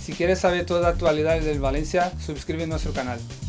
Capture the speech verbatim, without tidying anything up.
Si quieres saber todas las actualidades del Valencia, suscríbete a nuestro canal.